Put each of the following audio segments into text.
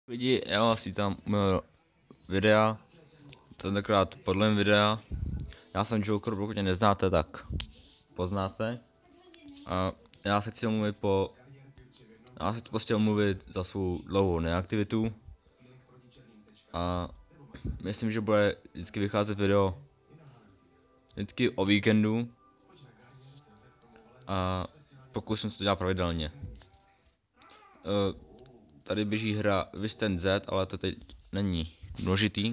Lidi, já vás vítám u mého videa, tentokrát podle videa. Já jsem Joker, pokud mě neznáte, tak poznáte. A já se chci prostě omluvit za svou dlouhou neaktivitu. A myslím, že bude vždycky vycházet video vždycky o víkendu. A pokusím se to dělat pravidelně. Tady běží hra Western Z, ale to teď není důležitý.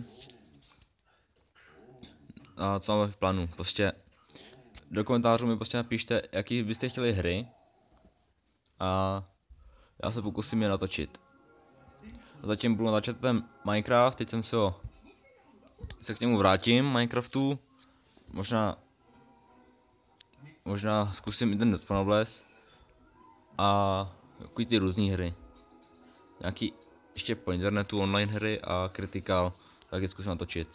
A co máme v plánu? Prostě do komentářů mi prostě napište, jaký byste chtěli hry. A já se pokusím je natočit. Zatím budu natáčet ten Minecraft, teď jsem se k němu vrátím, Minecraftu. Možná zkusím internet Spawnobles. A takový ty různý hry. Nějaký ještě po internetu online hry a Critical, tak je zkusím natočit.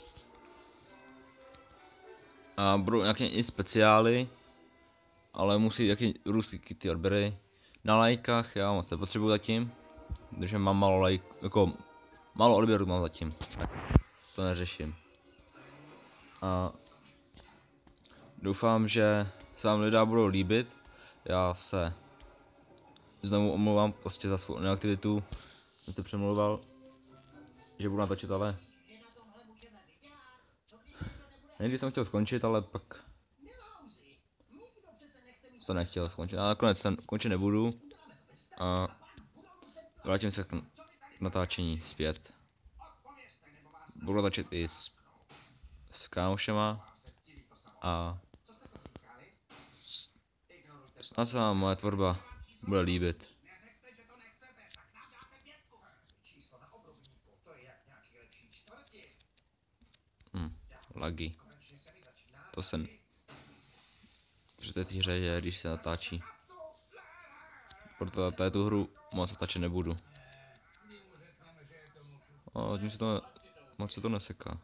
A budou nějaké i speciály, ale musí jaký růst ty odběry. Na lajkách já moc nepotřebuji zatím, protože mám málo odběrů mám zatím, tak to neřeším. A doufám, že se vám lidé budou líbit. Já se znovu omlouvám prostě za svou neaktivitu, jsem se přemlouval, že budu natočit, ale nejdřív jsem chtěl skončit, ale pak jsem nechtěl skončit, ale nakonec končit nebudu a vrátím se k natáčení zpět. Budu natáčet i s kámošema a snad se vám moje tvorba bude líbit. Lagy. To jsem při té hře je, když se natáčí. Proto této hru moc natáčet nebudu. A tím moc se to neseká.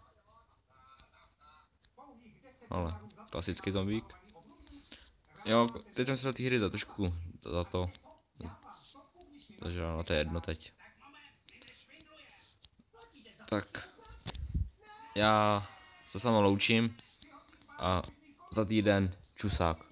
Ale klasický zombík. Jo, teď jsem se na té hry za trošku za to. Takže no, to je jedno teď. Tak. Já se s váma loučím a za týden čusák.